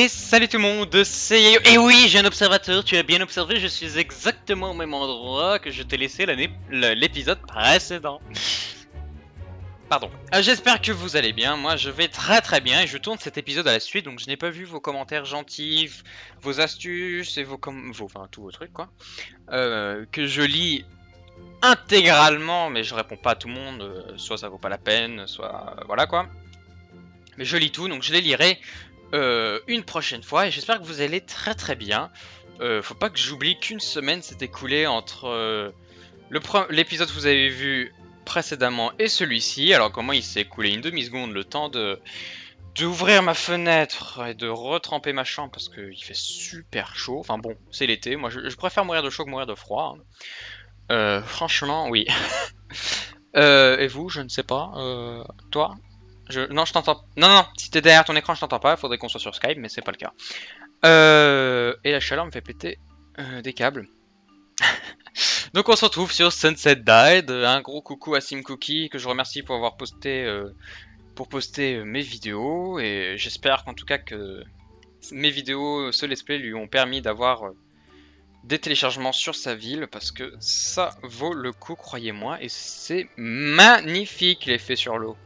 Et salut tout le monde, c'est... Et oui, j'ai un observateur, tu as bien observé, je suis exactement au même endroit que je t'ai laissé l'épisode précédent. Pardon. J'espère que vous allez bien, moi je vais très bien et je tourne cet épisode à la suite, donc je n'ai pas vu vos commentaires gentils, vos astuces et enfin tous vos trucs quoi. Que je lis intégralement, mais je réponds pas à tout le monde, soit ça vaut pas la peine, soit voilà quoi. Mais je lis tout, donc je les lirai une prochaine fois et j'espère que vous allez très bien. Faut pas que j'oublie qu'une semaine s'est écoulée entre l'épisode que vous avez vu précédemment et celui-ci. Alors comment il s'est écoulé une demi-seconde, le temps d'ouvrir ma fenêtre et de retremper ma chambre parce qu'il fait super chaud. Enfin bon, c'est l'été, moi je préfère mourir de chaud que mourir de froid. Franchement, oui. Et vous, je ne sais pas. Toi? Non, je t'entends. Non, si t'es derrière ton écran, je t'entends pas. Il faudrait qu'on soit sur Skype, mais c'est pas le cas. Et la chaleur me fait péter des câbles. Donc on se retrouve sur Sunset Died. Un gros coucou à SimCookie que je remercie pour avoir poster mes vidéos. Et j'espère qu'en tout cas que mes vidéos, ce let's play lui ont permis d'avoir des téléchargements sur sa ville parce que ça vaut le coup, croyez-moi. Et c'est magnifique l'effet sur l'eau.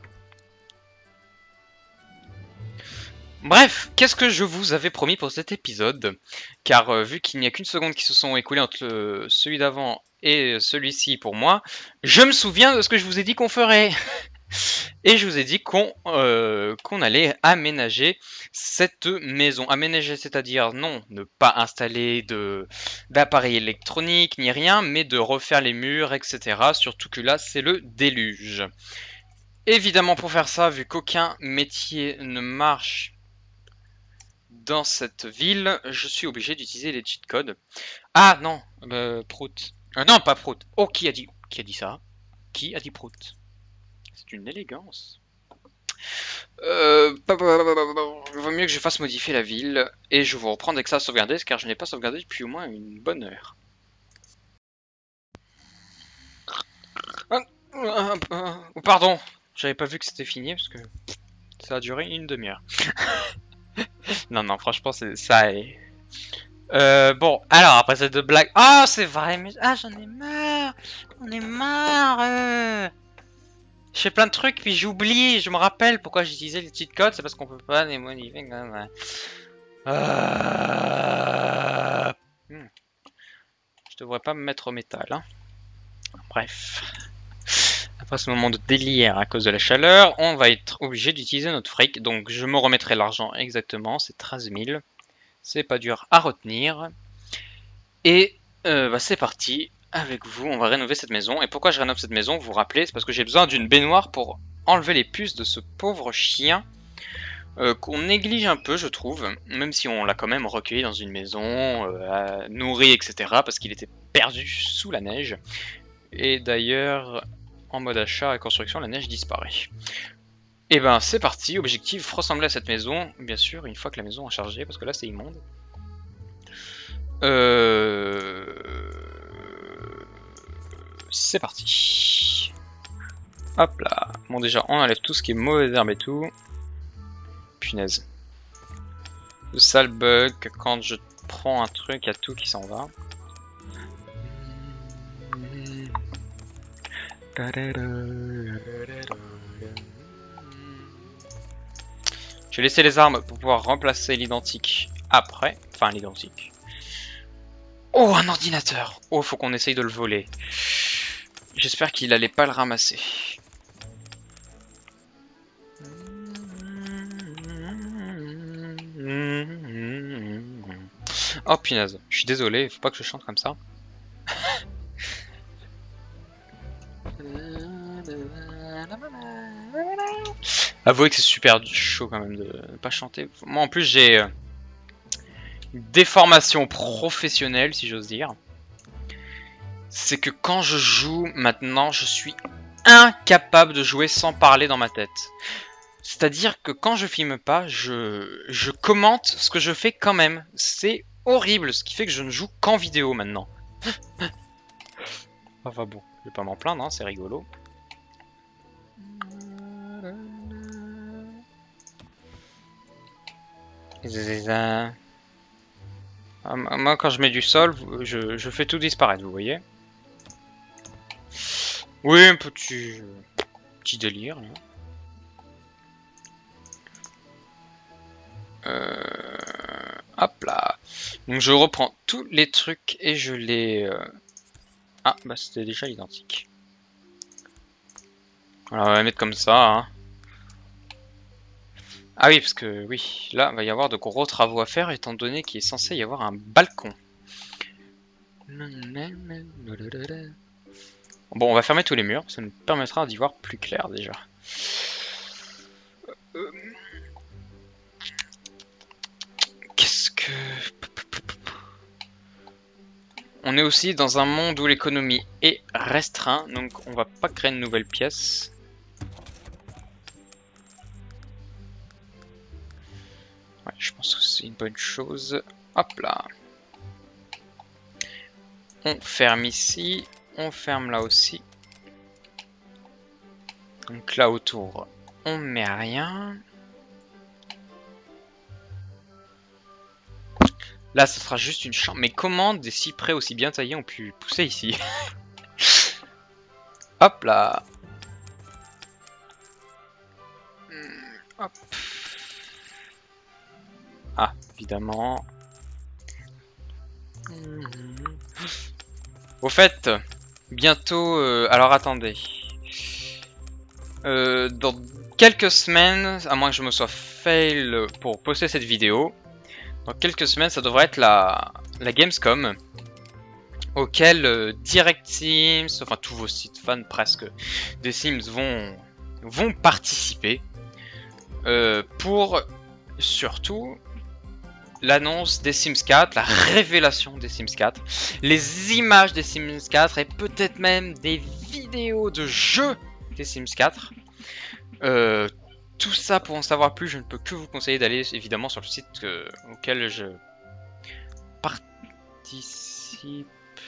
Bref, qu'est-ce que je vous avais promis pour cet épisode? Car vu qu'il n'y a qu'une seconde qui se sont écoulées entre celui d'avant et celui-ci pour moi, je me souviens de ce que je vous ai dit qu'on ferait. Et je vous ai dit qu'on allait aménager cette maison. Aménager, c'est-à-dire non, ne pas installer d'appareil électronique ni rien, mais de refaire les murs, etc. Surtout que là, c'est le déluge. Évidemment, pour faire ça, vu qu'aucun métier ne marche dans cette ville, je suis obligé d'utiliser les cheat codes. Ah non, Prout. Non, pas Prout. Oh, qui a dit ça? Qui a dit Prout? C'est une élégance. Il vaut mieux que je fasse modifier la ville et je vous reprends dès que ça a sauvegardé, car je n'ai pas sauvegardé depuis au moins une bonne heure. Pardon, j'avais pas vu que c'était fini parce que ça a duré une demi-heure. Non, franchement, ça est. Bon, alors après cette blague. Oh, c'est vrai, mais. Ah, j'en ai marre! J'en ai marre! Je fais plein de trucs, puis j'oublie. Je me rappelle pourquoi j'utilisais les cheat codes. C'est parce qu'on peut pas les modifier quand même. Je devrais pas me mettre au métal. Hein. Bref. Après ce moment de délire à cause de la chaleur, on va être obligé d'utiliser notre fric. Donc je me remettrai l'argent exactement. C'est 13 000. C'est pas dur à retenir. Et c'est parti. Avec vous, on va rénover cette maison. Et pourquoi je rénove cette maison, vous vous rappelez? C'est parce que j'ai besoin d'une baignoire pour enlever les puces de ce pauvre chien qu'on néglige un peu, je trouve. Même si on l'a quand même recueilli dans une maison, nourri, etc. Parce qu'il était perdu sous la neige. Et d'ailleurs, en mode achat et construction, la neige disparaît. Et ben c'est parti, objectif, ressembler à cette maison, bien sûr, une fois que la maison a chargé, parce que là c'est immonde. C'est parti. Hop là. Bon déjà on enlève tout ce qui est mauvais herbe et tout. Punaise. Le sale bug, quand je prends un truc, il y a tout qui s'en va. Je vais laisser les armes pour pouvoir remplacer l'identique après. Enfin l'identique. Oh, un ordinateur! Oh, faut qu'on essaye de le voler. J'espère qu'il allait pas le ramasser. Oh punaise, je suis désolé, faut pas que je chante comme ça. Avouez que c'est super chaud quand même de pas chanter. Moi en plus j'ai une déformation professionnelle si j'ose dire. C'est que quand je joue maintenant, je suis incapable de jouer sans parler dans ma tête. C'est-à-dire que quand je filme pas, je commente ce que je fais quand même. C'est horrible, ce qui fait que je ne joue qu'en vidéo maintenant. Enfin bon, je vais pas m'en plaindre, hein, c'est rigolo. Moi, quand je mets du sol, je fais tout disparaître, vous voyez. Oui, un petit délire. Là. Hop là. Donc je reprends tous les trucs et je les... Ah, bah c'était déjà identique. Alors on va mettre comme ça. Hein. Ah oui, parce que oui, là, il va y avoir de gros travaux à faire étant donné qu'il est censé y avoir un balcon. Bon, on va fermer tous les murs, ça nous permettra d'y voir plus clair déjà. Qu'est-ce que... On est aussi dans un monde où l'économie est restreinte, donc on va pas créer une nouvelle pièce. Ouais, je pense que c'est une bonne chose. Hop là. On ferme ici, on ferme là aussi. Donc là autour, on met rien. Là, ce sera juste une chambre. Mais comment des cyprès aussi bien taillés ont pu pousser ici? Hop là. Hop. Ah, évidemment. Au fait, bientôt... alors attendez. Dans quelques semaines, à moins que je me sois fail pour poster cette vidéo, dans quelques semaines, ça devrait être la Gamescom, auquel Direct Sims, enfin tous vos sites fans presque des Sims vont participer pour surtout l'annonce des Sims 4, la révélation des Sims 4, les images des Sims 4 et peut-être même des vidéos de jeux des Sims 4. Tout ça, pour en savoir plus, je ne peux que vous conseiller d'aller évidemment sur le site auquel je participe.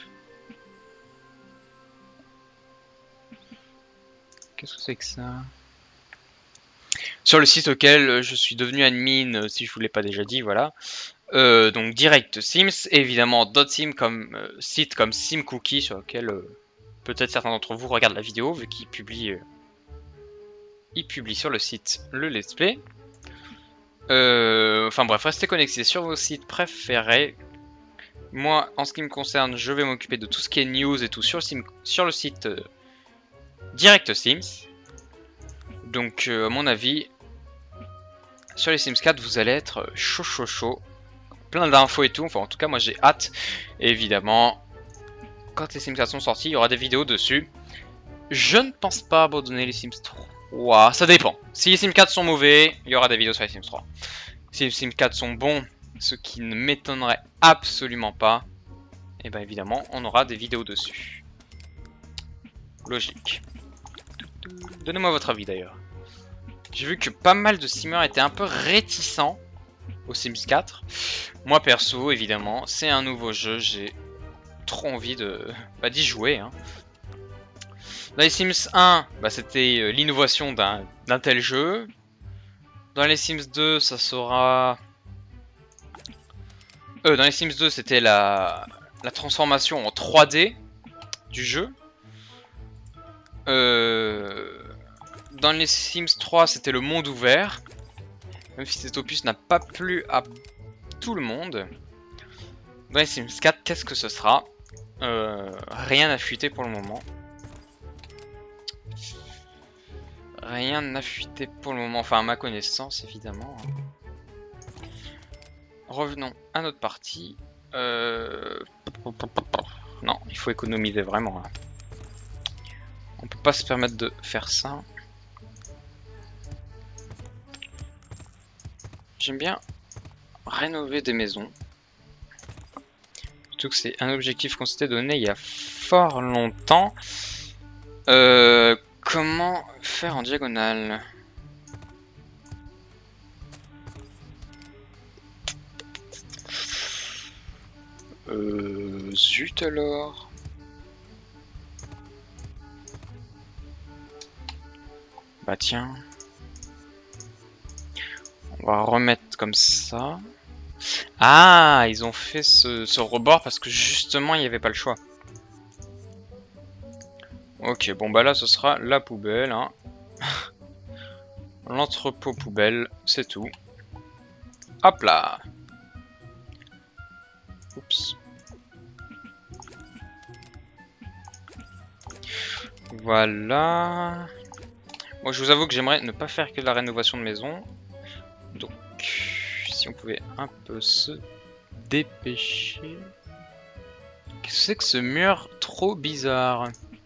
Qu'est-ce que c'est que ça? Sur le site auquel je suis devenu admin, si je vous l'ai pas déjà dit, voilà. Donc Direct Sims, et évidemment d'autres sims comme sites comme SimCookie, sur lequel peut-être certains d'entre vous regardent la vidéo, vu qu'il publie sur le site le let's play. Enfin bref, restez connectés sur vos sites préférés. Moi, en ce qui me concerne, je vais m'occuper de tout ce qui est news et tout sur le site Direct Sims. Donc, à mon avis, sur les Sims 4, vous allez être chaud. Plein d'infos et tout. Enfin, en tout cas, moi j'ai hâte. Et évidemment, quand les Sims 4 sont sortis, il y aura des vidéos dessus. Je ne pense pas abandonner les Sims 3. Ça dépend. Si les Sims 4 sont mauvais, il y aura des vidéos sur les Sims 3. Si les Sims 4 sont bons, ce qui ne m'étonnerait absolument pas, et bien évidemment, on aura des vidéos dessus. Logique. Donnez-moi votre avis d'ailleurs. J'ai vu que pas mal de simmers étaient un peu réticents aux Sims 4. Moi perso, évidemment, c'est un nouveau jeu, j'ai trop envie d'y jouer. Hein. Dans les Sims 1, c'était l'innovation d'un tel jeu. Dans les Sims 2, ça sera... dans les Sims 2, c'était la transformation en 3D du jeu. Dans les Sims 3, c'était le monde ouvert. Même si cet opus n'a pas plu à tout le monde. Dans les Sims 4, qu'est-ce que ce sera? Rien n'a fuité pour le moment. Rien n'a fuité pour le moment, enfin à ma connaissance évidemment. Revenons à notre partie. Non, il faut économiser vraiment. On peut pas se permettre de faire ça. J'aime bien rénover des maisons. Surtout que c'est un objectif qu'on s'était donné il y a fort longtemps. Comment faire en diagonale? Zut alors. Bah tiens. On va remettre comme ça. Ah, ils ont fait ce rebord parce que justement, il n'y avait pas le choix. Ok, bon bah là, ce sera la poubelle. Hein. L'entrepôt poubelle, c'est tout. Hop là. Oups. Voilà. Moi, je vous avoue que j'aimerais ne pas faire que de la rénovation de maison. Donc, si on pouvait un peu se dépêcher. Qu'est-ce que c'est que ce mur trop bizarre?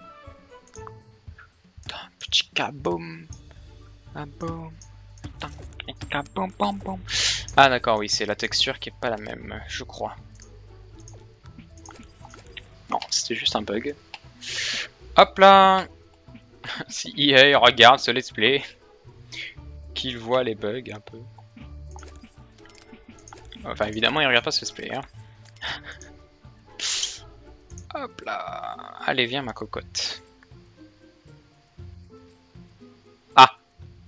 Petit kaboum. Kaboum. Kaboum, bam, bam. Ah d'accord, oui, c'est la texture qui est pas la même, je crois. Non, c'était juste un bug. Hop là. Si EA regarde ce let's play, qu'il voit les bugs un peu. Enfin, évidemment, il regarde pas ce let's play. Hein. Hop là. Allez, viens, ma cocotte. Ah.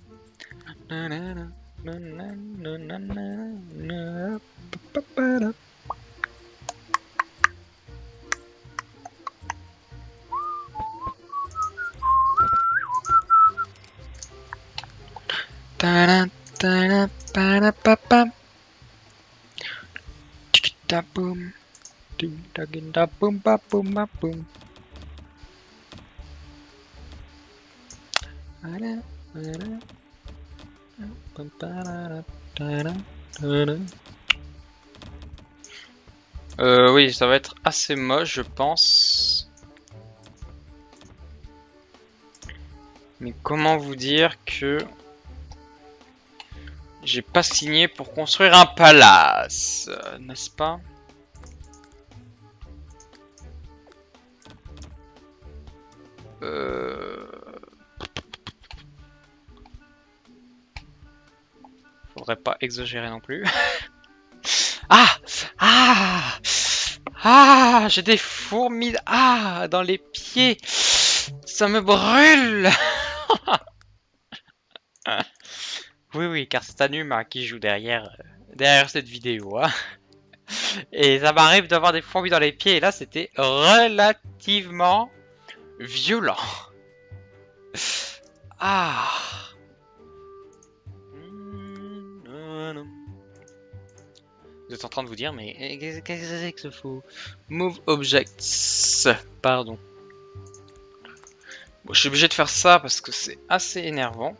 Oui, ça va être assez moche, je pense. Mais comment vous dire que j'ai pas signé pour construire un palace, n'est-ce pas? Faudrait pas exagérer non plus. Ah! Ah! Ah! J'ai des fourmis dans les pieds! Ça me brûle! Oui, oui, car c'est Anuma qui joue derrière cette vidéo. Hein. Et ça m'arrive d'avoir des fourmis dans les pieds, et là c'était relativement violent. Ah! Vous êtes en train de vous dire, mais qu'est-ce que c'est que ce faux? Move objects. Pardon. Bon, je suis obligé de faire ça parce que c'est assez énervant.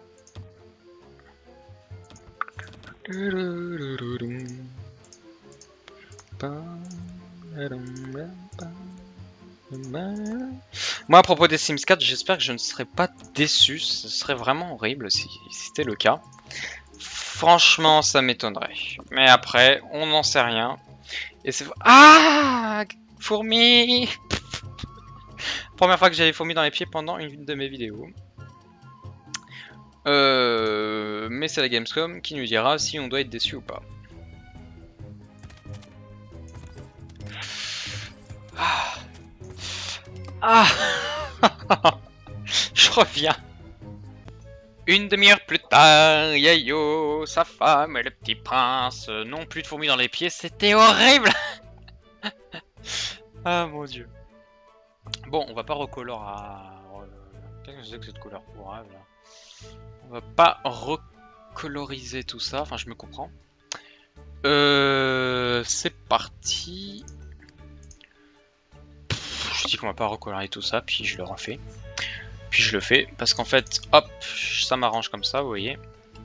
Moi, à propos des Sims 4, j'espère que je ne serai pas déçu. Ce serait vraiment horrible si c'était le cas. Franchement, ça m'étonnerait. Mais après, on n'en sait rien. Et c'est... Ah! Fourmis! Première fois que j'ai des fourmis dans les pieds pendant une de mes vidéos. Mais c'est la Gamescom qui nous dira si on doit être déçu ou pas. Ah! Je reviens. Une demi-heure plus tard, Yayo, sa femme et le petit prince n'ont plus de fourmis dans les pieds, c'était horrible. Ah mon dieu. Bon, on va pas recolorer. Qu'est-ce que c'est que cette couleur pour là? On va pas recoloriser tout ça, enfin je me comprends. C'est parti. Je dis qu'on va pas recoloriser tout ça, puis je le refais. Puis je le fais, parce qu'en fait, hop, ça m'arrange comme ça, vous voyez.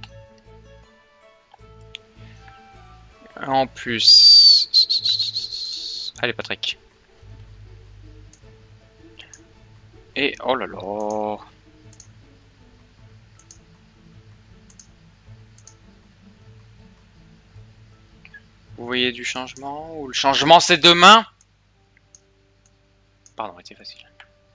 En plus... Allez Patrick. Et oh là là. Vous voyez du changement? Ou le changement c'est demain? Pardon, c'était facile.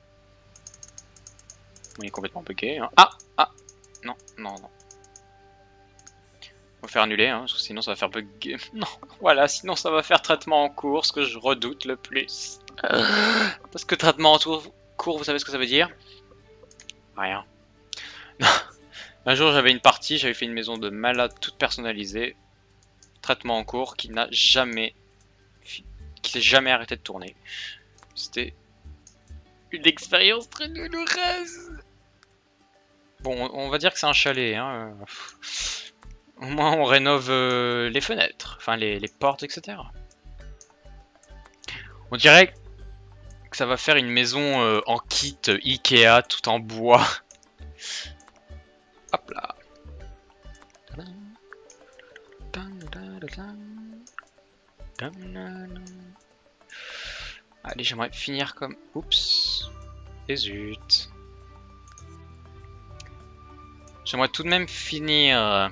Il est complètement bugué. Hein. Ah! Non, non, non. On va faire annuler, hein, parce que sinon ça va faire bugger. Non, voilà, sinon ça va faire traitement en cours, ce que je redoute le plus. Parce que traitement en cours, vous savez ce que ça veut dire? Rien. Un jour j'avais une partie, j'avais fait une maison de malade toute personnalisée. traitement en cours qui n'a jamais... qui s'est jamais arrêté de tourner. C'était une expérience très douloureuse. Bon, on va dire que c'est un chalet, hein. Au moins on rénove les fenêtres, enfin les portes, etc. On dirait que ça va faire une maison en kit Ikea, tout en bois. Hop là. Allez, j'aimerais finir comme... Oups. Et zut. J'aimerais tout de même finir...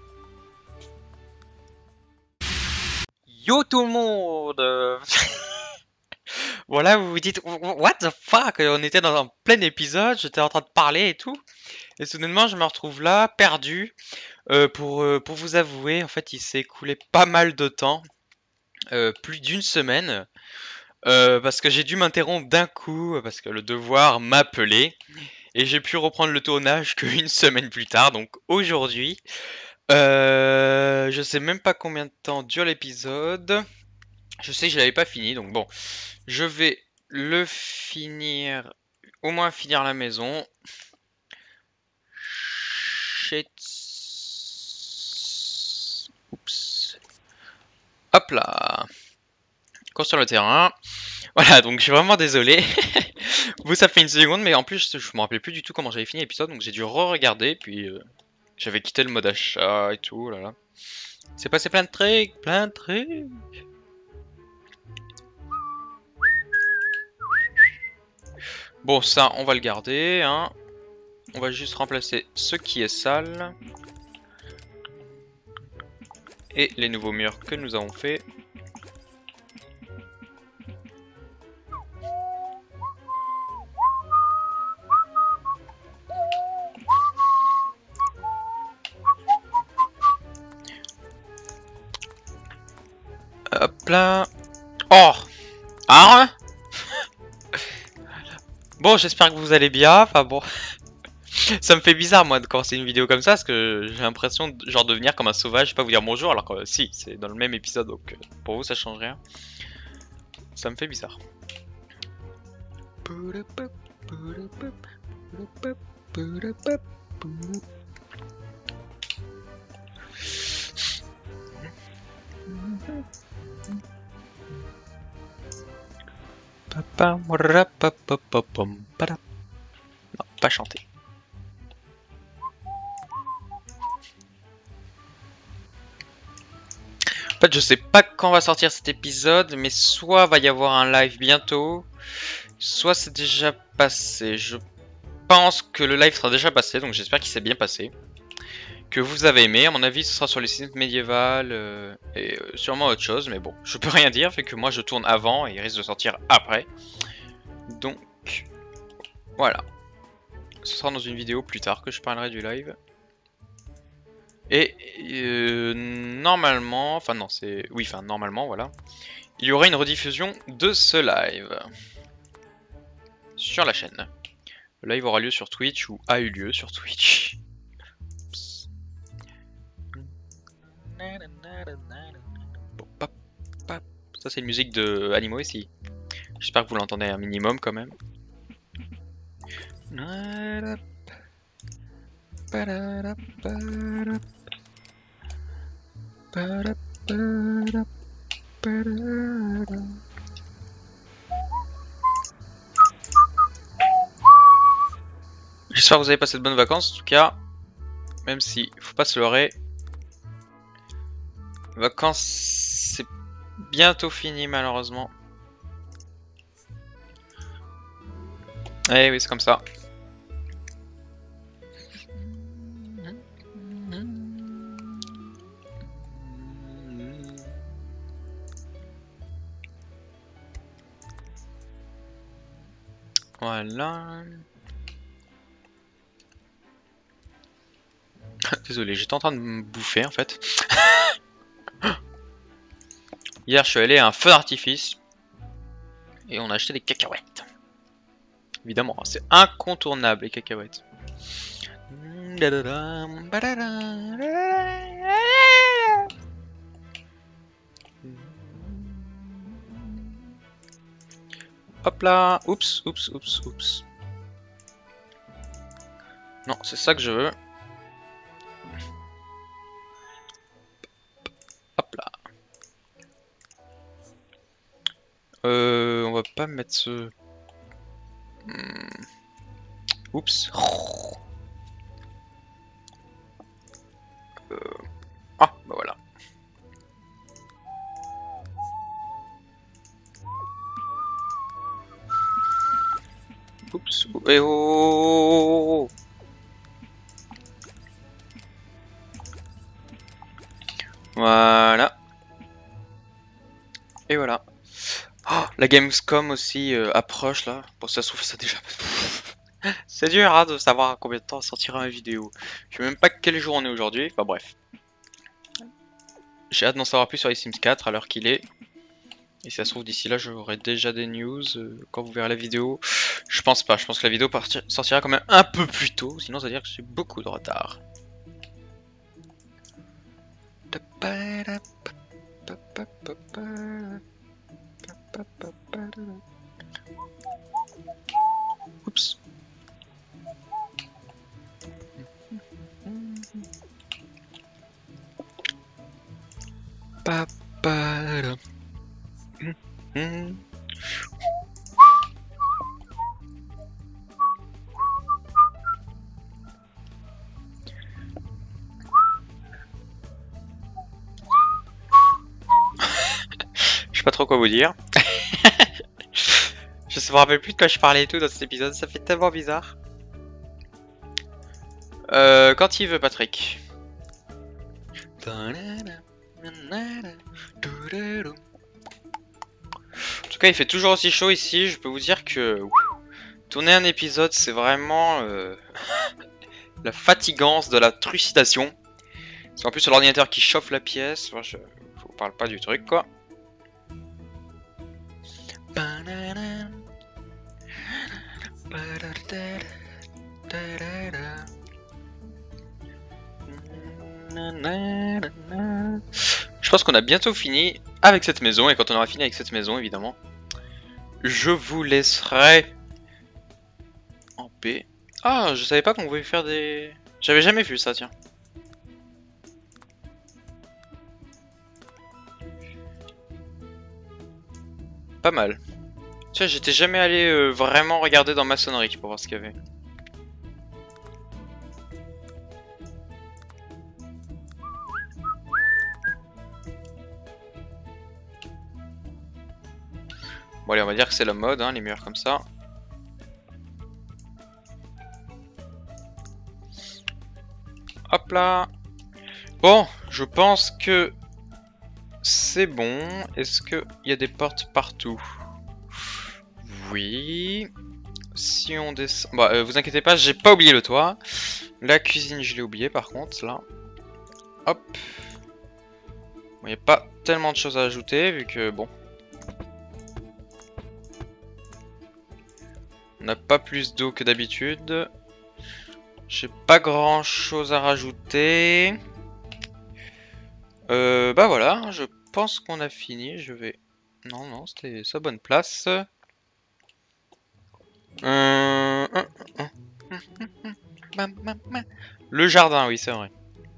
Yo tout le monde. Voilà, vous vous dites, what the fuck? On était dans un plein épisode, j'étais en train de parler et tout. Et soudainement, je me retrouve là, perdu. Pour vous avouer, en fait, il s'est écoulé pas mal de temps. Plus d'une semaine. Parce que j'ai dû m'interrompre d'un coup, parce que le devoir m'appelait. Et j'ai pu reprendre le tournage qu'une semaine plus tard, donc aujourd'hui. Je sais même pas combien de temps dure l'épisode. Je sais que je l'avais pas fini, donc bon. Je vais le finir, au moins finir la maison. Shit. Oups. Hop là. Construire le terrain. Voilà, donc je suis vraiment désolé. Vous, ça fait une seconde, mais en plus, je me rappelais plus du tout comment j'avais fini l'épisode, donc j'ai dû re-regarder, puis j'avais quitté le mode achat et tout, là. C'est passé plein de trucs, plein de trucs. Bon, ça, on va le garder, hein. On va juste remplacer ce qui est sale. Et les nouveaux murs que nous avons fait. Hop là. Oh! Ah! Bon, j'espère que vous allez bien. Enfin bon. Ça me fait bizarre moi de commencer une vidéo comme ça parce que j'ai l'impression de genre devenir comme un sauvage, pas vous dire bonjour alors que si, c'est dans le même épisode donc pour vous ça change rien. Ça me fait bizarre. Non, pas chanter. En fait, je sais pas quand va sortir cet épisode, mais soit va y avoir un live bientôt, soit c'est déjà passé. Je pense que le live sera déjà passé, donc j'espère qu'il s'est bien passé. Que vous avez aimé, à mon avis ce sera sur les sites médiévales et sûrement autre chose, mais bon, je peux rien dire, fait que moi je tourne avant et il risque de sortir après. Donc, voilà. Ce sera dans une vidéo plus tard que je parlerai du live. Et normalement, enfin non, c'est... Oui, enfin normalement, voilà. Il y aura une rediffusion de ce live. Sur la chaîne. Le live aura lieu sur Twitch ou a eu lieu sur Twitch. Bon, pop, pop. Ça c'est une musique de Animo ici. J'espère que vous l'entendez un minimum quand même. J'espère que vous avez passé de bonnes vacances en tout cas. Même si, faut pas se leurrer. Les vacances, c'est bientôt fini malheureusement. Eh oui, c'est comme ça. Voilà. Désolé, j'étais en train de me bouffer en fait. Hier, je suis allé à un feu d'artifice et on a acheté des cacahuètes. Évidemment, c'est incontournable les cacahuètes. Hop là. Oups, oups, oups, oups. Non, c'est ça que je veux. Hop là. On va pas mettre ce... Oups. Ah, bah voilà. Oups. Et oh. Voilà. Et voilà. Oh, la Gamescom aussi approche là. Bon, ça se trouve, ça déjà. C'est dur hein, de savoir à combien de temps sortira ma vidéo. Je sais même pas quel jour on est aujourd'hui. Enfin bref. J'ai hâte d'en savoir plus sur les Sims 4 à l'heure qu'il est. Et si ça se trouve, d'ici là, j'aurai déjà des news quand vous verrez la vidéo. Je pense pas. Je pense que la vidéo sortira quand même un peu plus tôt. Sinon, ça veut dire que j'ai beaucoup de retard. Oups. Papa. Je sais pas trop quoi vous dire. Je me rappelle plus de quoi je parlais et tout dans cet épisode, ça fait tellement bizarre. Quand il veut, Patrick. En tout cas, il fait toujours aussi chaud ici. Je peux vous dire que tourner un épisode, c'est vraiment la fatigance de la trucidation. Parce qu'en plus, c'est l'ordinateur qui chauffe la pièce. Moi, je vous parle pas du truc, quoi. Je pense qu'on a bientôt fini avec cette maison, et quand on aura fini avec cette maison, évidemment, je vous laisserai en paix. Ah, je savais pas qu'on pouvait faire des... J'avais jamais vu ça, tiens. Pas mal. Tiens, j'étais jamais allé vraiment regarder dans maçonnerie pour voir ce qu'il y avait. Bon allez, on va dire que c'est la mode, hein, les murs comme ça. Hop là. Bon, je pense que c'est bon. Est-ce qu'il y a des portes partout? Oui. Si on descend... Bah, vous inquiétez pas, j'ai pas oublié le toit. La cuisine, je l'ai oublié par contre, là. Hop. Il n'y a pas tellement de choses à ajouter, vu que, bon... On n'a pas plus d'eau que d'habitude. J'ai pas grand chose à rajouter. Bah voilà, je pense qu'on a fini. Je vais... Non, non, c'était sa bonne place. Le jardin, oui, c'est vrai.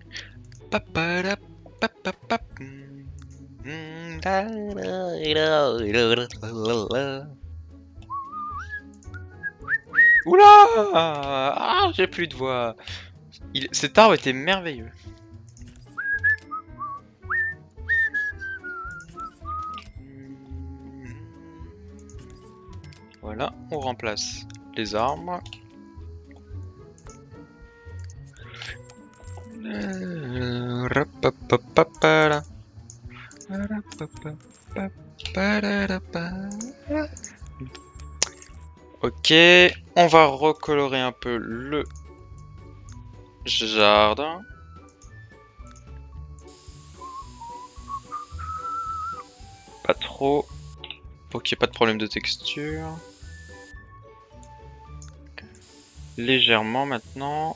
Oula! Ah, j'ai plus de voix. Cet arbre était merveilleux. Voilà, on remplace les arbres. Ok, on va recolorer un peu le jardin. Pas trop, pour qu'il n'y ait pas de problème de texture. Légèrement maintenant.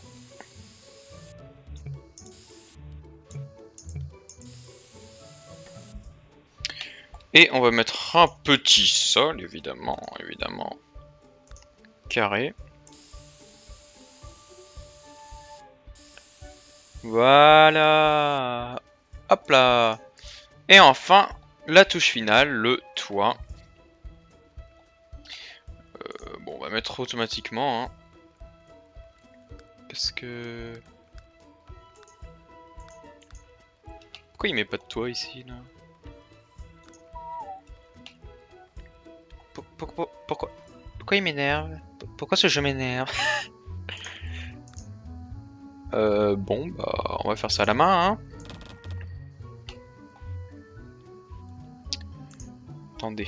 Et on va mettre un petit sol, évidemment, carré. Voilà. Hop là. Et enfin, la touche finale, le toit. Bon, on va mettre automatiquement. Hein. Qu'est-ce que... Pourquoi il met pas de toit ici, là? Pourquoi il m'énerve? Pourquoi ce jeu m'énerve? Bon, bah, on va faire ça à la main, hein. Attendez.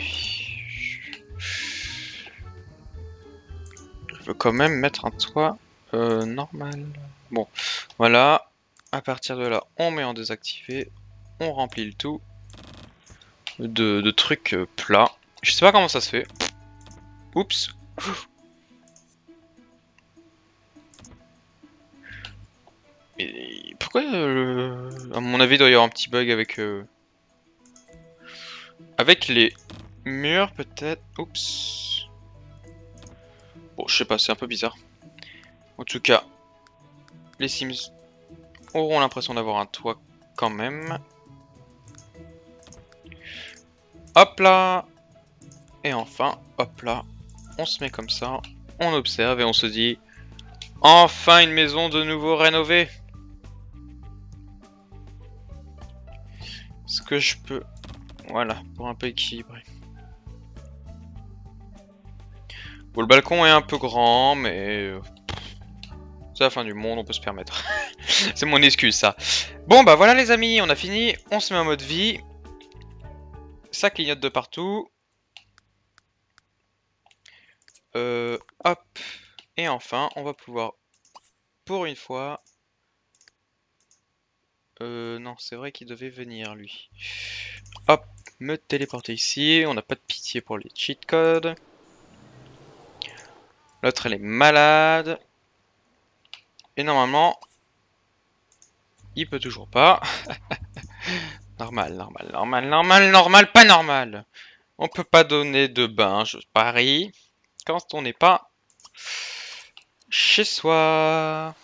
Je veux quand même mettre un toit normal. Bon, voilà. À partir de là, on met en désactivé. On remplit le tout de trucs plats. Je sais pas comment ça se fait. Oups. Mais pourquoi à mon avis il doit y avoir un petit bug avec les murs peut-être. Oups. Bon, je sais pas, c'est un peu bizarre. En tout cas, les Sims auront l'impression d'avoir un toit quand même. Hop là. Et enfin, hop là. On se met comme ça. On observe et on se dit enfin une maison de nouveau rénovée. Ce que je peux... Voilà, pour un peu équilibrer. Bon, le balcon est un peu grand, mais... c'est la fin du monde, on peut se permettre. C'est mon excuse, ça. Bon, bah voilà les amis, on a fini. On se met en mode vie. Ça clignote de partout. Hop. Et enfin, on va pouvoir, pour une fois... non, c'est vrai qu'il devait venir, lui. Hop, me téléporter ici. On n'a pas de pitié pour les cheat codes. L'autre, elle est malade. Et normalement, il peut toujours pas. Normal, pas normal. On peut pas donner de bain, je parie, quand on n'est pas chez soi.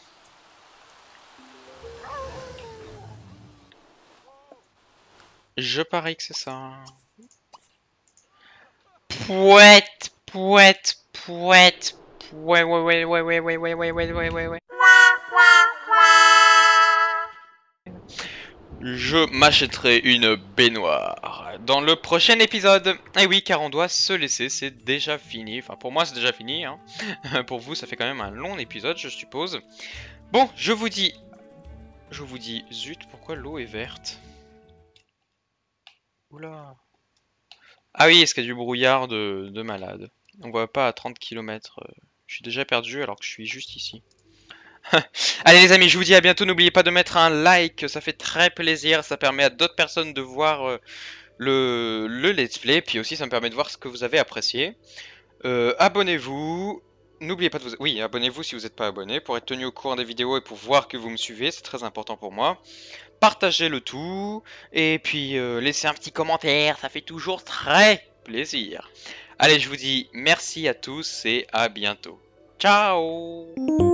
Je parie que c'est ça. Pouette, pouette, pouette. Ouais. Je m'achèterai une baignoire dans le prochain épisode. Et oui, car on doit se laisser, c'est déjà fini. Enfin, pour moi, c'est déjà fini. Hein. Pour vous, ça fait quand même un long épisode, je suppose. Bon, je vous dis, zut, pourquoi l'eau est verte? Oula. Ah oui, est-ce qu'il y a du brouillard de malade? On voit pas à 30 km. Je suis déjà perdu alors que je suis juste ici. Allez les amis, je vous dis à bientôt. N'oubliez pas de mettre un like, ça fait très plaisir. Ça permet à d'autres personnes de voir le let's play. Puis aussi, ça me permet de voir ce que vous avez apprécié. Abonnez-vous. N'oubliez pas de vous... Oui, abonnez-vous si vous n'êtes pas abonné pour être tenu au courant des vidéos et pour voir que vous me suivez. C'est très important pour moi. Partagez le tout. Et puis, laissez un petit commentaire. Ça fait toujours très plaisir. Allez, je vous dis merci à tous et à bientôt. Ciao!